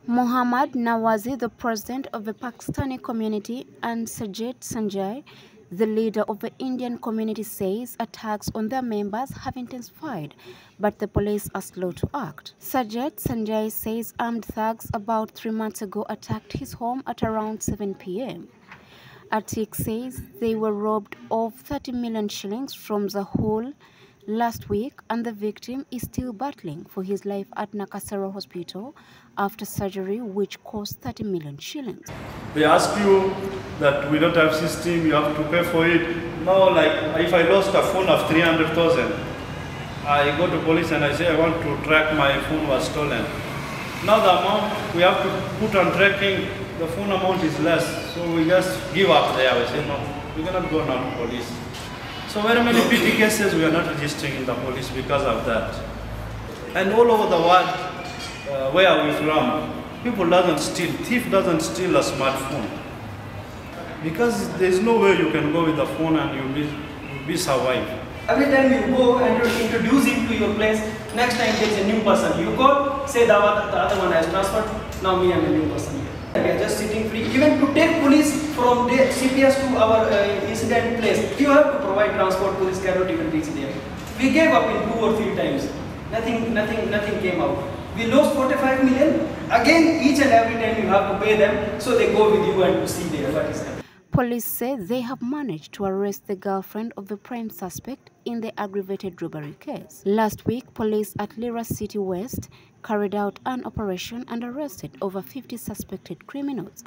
Mohammad Nawazi, the president of the Pakistani community, and Sajid Sanjay, the leader of the Indian community, says attacks on their members have intensified, but the police are slow to act. Sajid Sanjay says armed thugs about 3 months ago attacked his home at around 7 p.m. Atik says they were robbed of 30 million shillings from Zahul last week, and the victim is still battling for his life at Nakasero Hospital after surgery, which cost 30 million shillings. They ask you that we don't have system, you have to pay for it. Now, like if I lost a phone of 300,000, I go to police and I say I want to track my phone was stolen. Now the amount we have to put on tracking, the phone amount is less, so we just give up there. We say no, we cannot go now to police. So very many petty cases we are not registering in the police because of that. And all over the world, where we from, people doesn't steal, thief doesn't steal a smartphone. Because there is no way you can go with the phone and you'll be survived. Every time you go and you introduce him to your place, next time there's a new person. You call, say the other one has transferred, now me I'm a new person here. We are just sitting free. Even to take police from the CPS to our incident place, you have to provide transport. Police cannot even reach there. We gave up in 2 or 3 times. Nothing came out. We lost 45 million. Again, each and every time you have to pay them, so they go with you and see there what is happening. Police say they have managed to arrest the girlfriend of the prime suspect in the aggravated robbery case. Last week, police at Lira City West carried out an operation and arrested over 50 suspected criminals.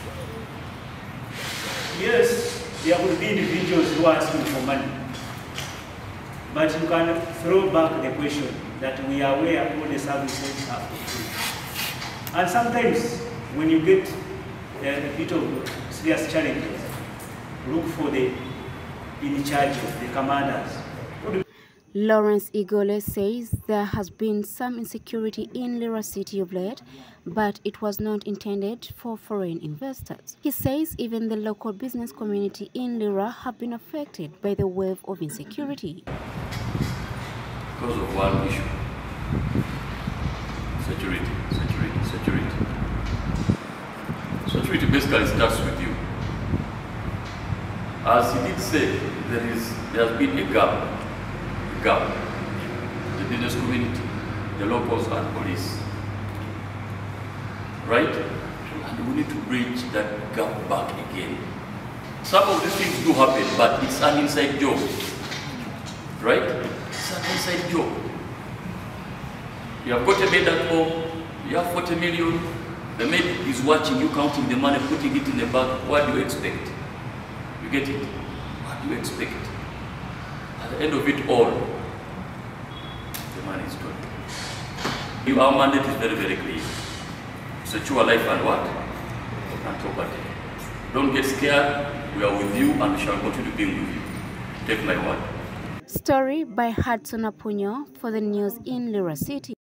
Yes, there will be individuals who are asking for money. But you can throw back the question that we are aware all the services are for free. And sometimes when you get a bit of serious challenges, look for the in charge of the commanders. Lawrence Igole says there has been some insecurity in Lira City of late, but it was not intended for foreign investors. He says even the local business community in Lira have been affected by the wave of insecurity. Because of one issue, security. Security basically starts with you. As he did say, there has been a gap. The business community, the locals and police. Right? And we need to bridge that gap back again. Some of these things do happen, but it's an inside job. Right? It's an inside job. You have got a maid at home, you have 40 million, the maid is watching you counting the money, putting it in the bag. What do you expect? You get it? What do you expect? At the end of it all, the money is gone. Our mandate is very, very clear. Secure life and what? And property. Don't get scared. We are with you and we shall continue being with you. Take my word. Story by Hudson Apunyo for the news in Lira City.